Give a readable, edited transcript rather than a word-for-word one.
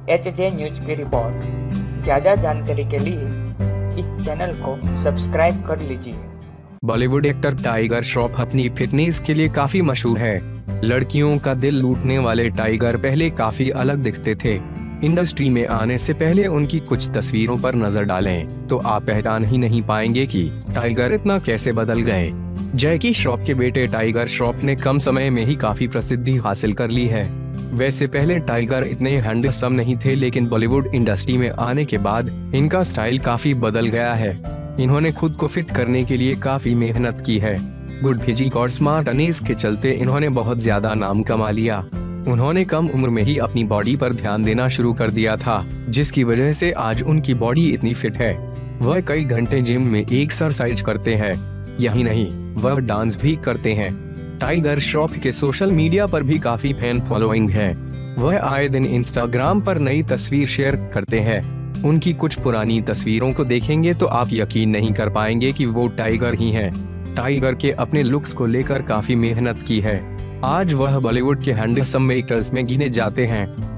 HJ news की report. ज़्यादा जानकारी के लिए इस चैनल को सब्सक्राइब कर लीजिए। बॉलीवुड एक्टर टाइगर श्रॉफ अपनी फिटनेस के लिए काफी मशहूर है। लड़कियों का दिल लूटने वाले टाइगर पहले काफी अलग दिखते थे। इंडस्ट्री में आने से पहले उनकी कुछ तस्वीरों पर नजर डालें तो आप पहचान ही नहीं पाएंगे कि टाइगर इतना कैसे बदल गए। जैकी श्रॉफ के बेटे टाइगर श्रॉफ ने कम समय में ही काफी प्रसिद्धि हासिल कर ली है। वैसे पहले टाइगर इतने हैंडसम नहीं थे, लेकिन बॉलीवुड इंडस्ट्री में आने के बाद इनका स्टाइल काफी बदल गया है। इन्होंने खुद को फिट करने के लिए काफी मेहनत की है। गुड फिजिक और स्मार्टनेस के चलते इन्होंने बहुत ज्यादा नाम कमा लिया। उन्होंने कम उम्र में ही अपनी बॉडी पर ध्यान देना शुरू कर दिया था, जिसकी वजह से आज उनकी बॉडी इतनी फिट है। वह कई घंटे जिम में एक्सरसाइज करते हैं। यही नहीं, वह डांस भी करते हैं। टाइगर श्रॉफ के सोशल मीडिया पर भी काफी फैन फॉलोइंग है। वह आए दिन इंस्टाग्राम पर नई तस्वीर शेयर करते हैं। उनकी कुछ पुरानी तस्वीरों को देखेंगे तो आप यकीन नहीं कर पाएंगे कि वो टाइगर ही हैं। टाइगर के अपने लुक्स को लेकर काफी मेहनत की है। आज वह बॉलीवुड के हैंडसम एक्टर्स में गिने जाते हैं।